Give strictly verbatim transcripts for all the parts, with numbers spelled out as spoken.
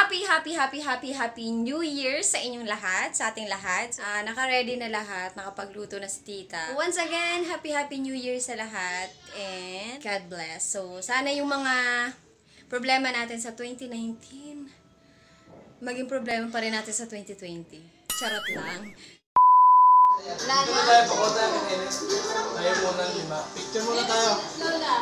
happy, happy, happy, happy, happy New Year sa inyong lahat, sa ating lahat. Uh, naka-ready na lahat, nakapagluto na si Tita. Once again, happy, happy New Year sa lahat. And God bless. So, sana yung mga problema natin sa twenty nineteen, maging problema pa rin natin sa twenty twenty. Charot lang. Lalo tayo, pakot tayo ng N S. Tayo muna ng lima. Picture muna tayo. Lola.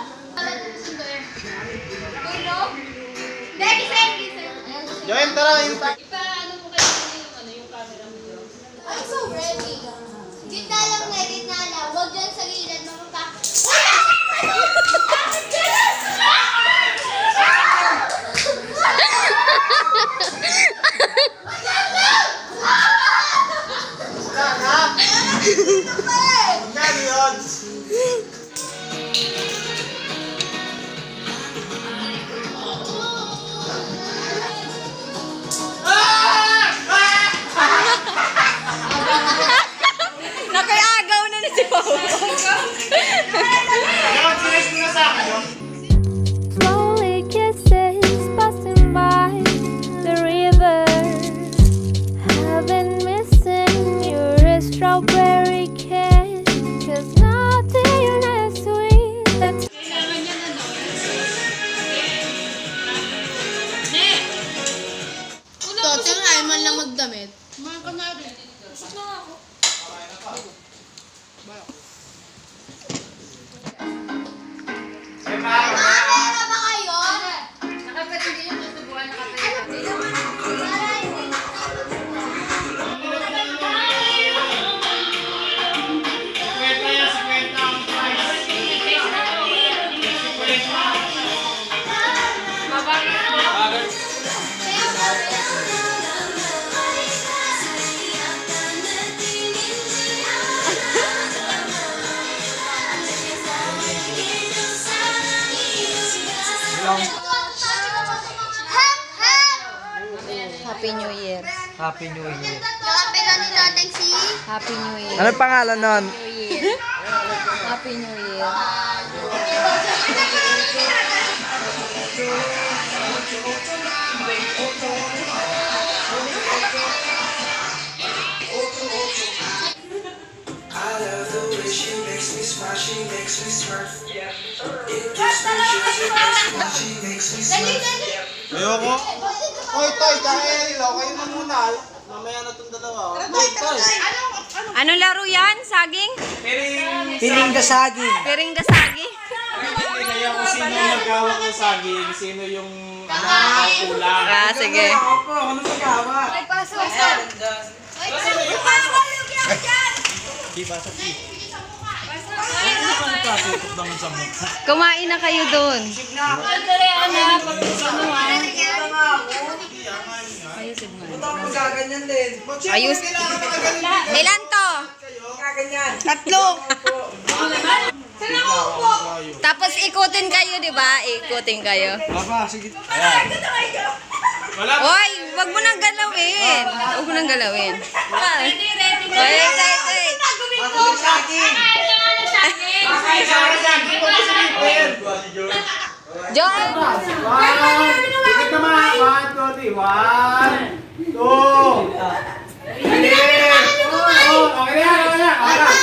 Uno. Dagi, dagi, Join, tara. Ipaano mo kayo yung ano, yung camera mo? I'm so ready. Gitna lang na, gitna lang. Huwag dyan sa gilid, mamapa. Magkano yun? Nakayagaw na ni si Pao. Slowly kisses passing by the river. I've been missing your strawberry kiss, 'cause nothing as sweet. Kailangan yan ano? Ne! Ito, tinry man lang magdamit. Mga kanari. Usap lang ako. Diba? ba kayo? Nakapatindi yung susubuan, nakapatindi. Kwenta yan, si Kwenta ang price. Bagay. Happy New Year. Happy New Year. Kapila ni natin si... Happy New Year. Ano pangalan nun? New Year. Happy New Year. I love the way she makes me smile, she makes me smurf. It gives me chills, it makes me, she makes me smurf. Ayoko. Hoy, Toy, dahil ilaw kayo na muna. Mamaya na itong dalawa. Toy, Toy. Anong laro yan? Saging? Piring. Piring da saging. Piring da saging? Hindi kaya kung sino yung nagawak ng saging, sino yung kulang. Ah, sige. Opo, ano nagawa? Ay, paso. Ay, paso. Di ba sa tea? Ano ka nagkatutok naman sa mukha? Kumain na kayo doon. Ayusin mo. Gaganyan din. Ayus. Ilan to? Gaganyan. Tatlo. Tapos ikutin kayo, di ba? Ikutin kayo. Aba, sige. Ayan. Wala. Hoy, wag mo nang galawin. Wag mo nang galawin. Ready, ready. Wait, wait, wait. Ako yung saging. Ay, saging. John! One. Ikot naman. One, two, three. One. Two. Three. Oh, okay na, okay na. Okay na.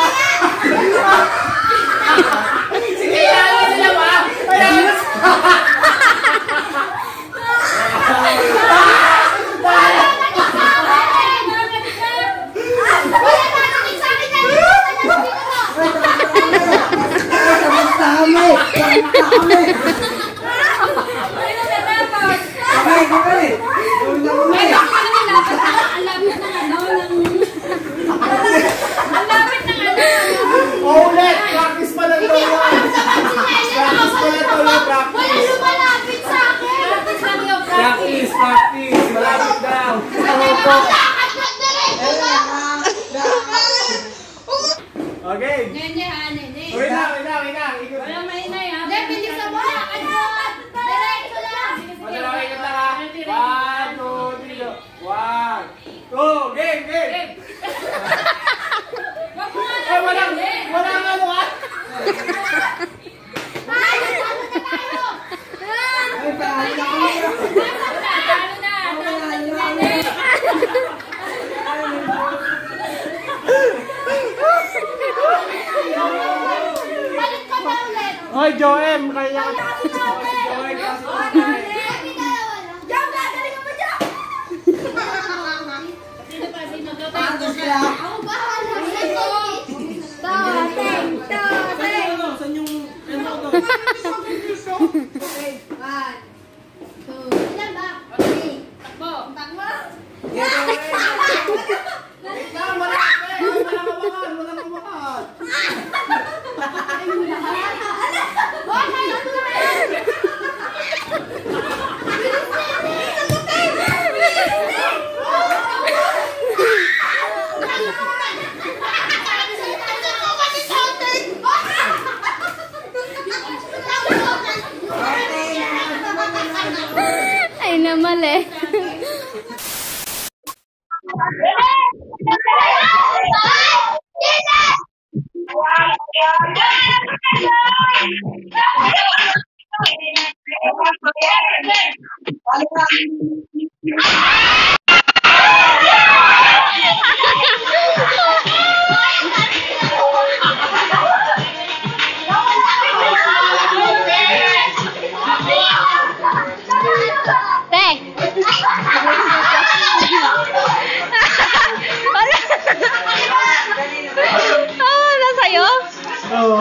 Sige, lalo sila ba? Ayos. Ulit! Practice pa lang ito! Practice pa lang ito! Practice! Malapit sa akin. Practice! Practice! Malapit daw! Okay! Nene, ha, nene. Wait na! Wait na! Wait na! Ikot! Walang mainay, ha? Hindi, bilisan mo. Ano? Diretso lang. Madala kayo na ha! One, two, three, go! One, two, game! Game! Ay, walang! Walang ano ha! Ay, ano na tayo? Ay, paano na kami? Ano na? Hoy, Joem! Kaya ka... Hoy, Joem! Ay, namali. Ah, nasa'yo? Oo.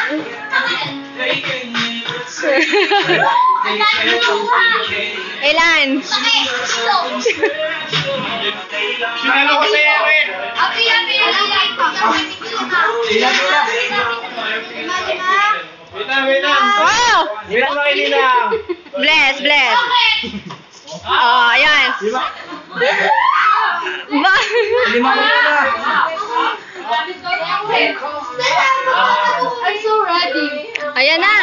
Ilan? Sinalo ko sa Eric! Happy, happy, happy. Ilan sila? Wait lang, wait lang! Wow! Wait lang, Ninang! Bless, bless. Oh, ayan. Lima! Ba? Lima ko na! I'm so ready. Ayan na.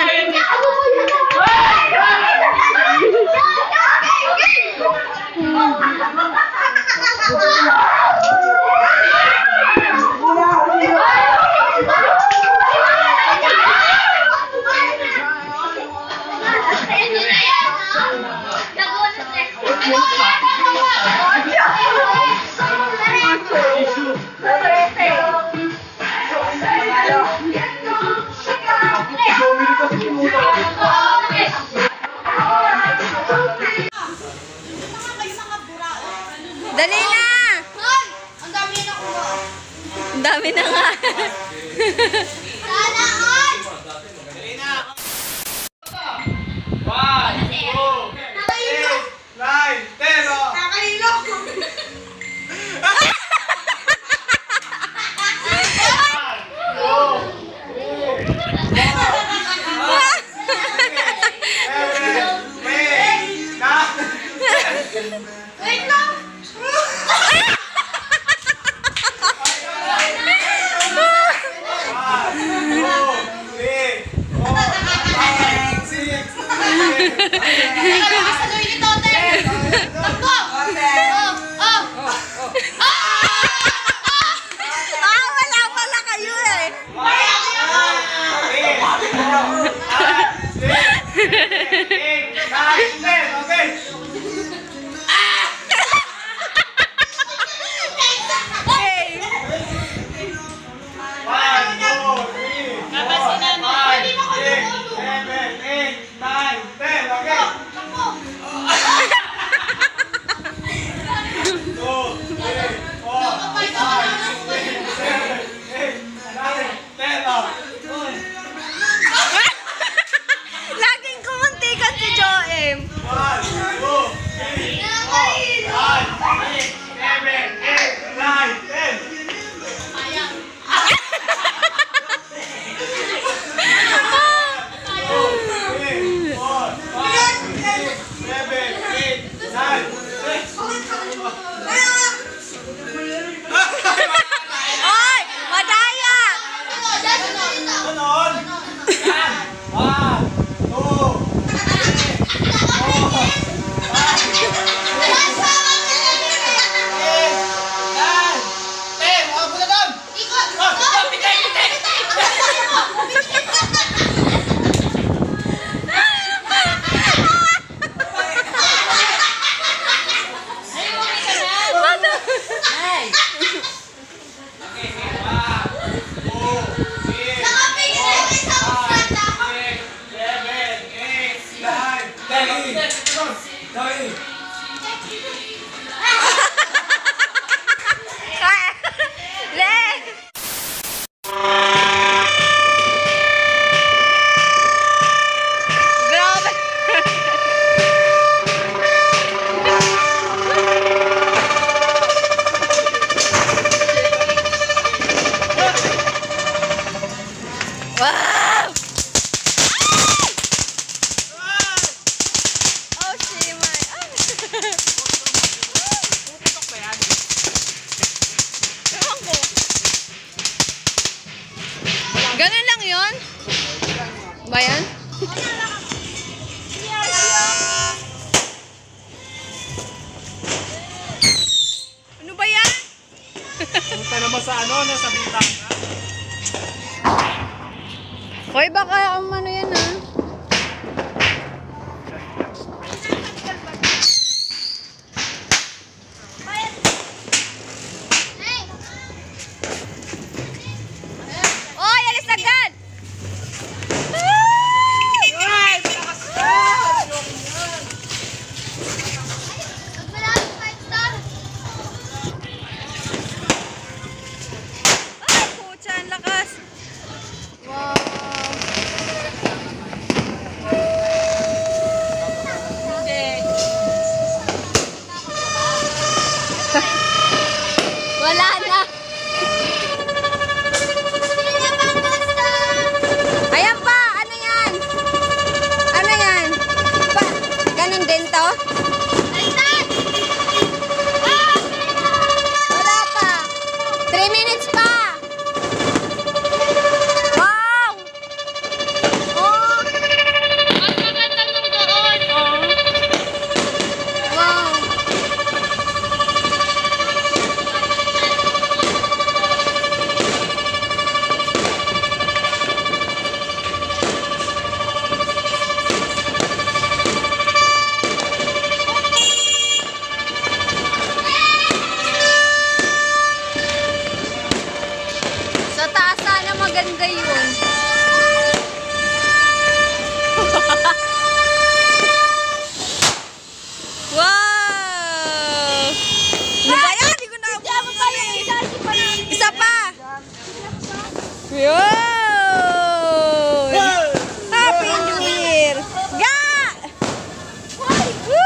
Dali na! Ang dami na nakuha. Ang dami na nga. Sana all! One, two, eight, nine, ten, oh! Nakahilo ko. Wait lang! Nakasaluhin ni Tote! Takbo! Oh! Oh! Ah, wala pala kayo eh. Seven, eight, nine, ten, okay? Ganun lang yun? Ba yan? Ano ba yan? Punta naman sa ano, nasa bintana. Hoy, baka ang ano yan ah. Oy, alis agad! Maraming five star. Ay, pucha, ang lakas. Wow. Wala na. Ayan pa, ano yan? Ano yan? Pa, ganun din to? Wala pa. Three minutes pa. Wow! Oh! Wow! Sa taas sana maganda yun. Wow! Ano ba yan? Hindi ko na isa pa! Yun! Happy New Year! Ga! Woo!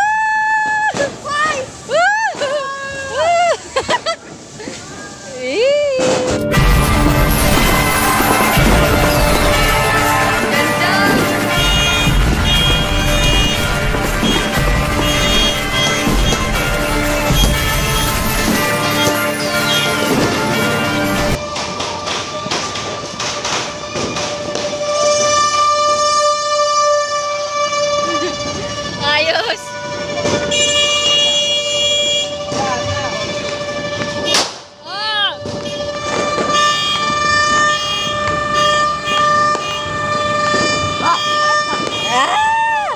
Woo! Woo! Eh! Ayos! Ah! Ah!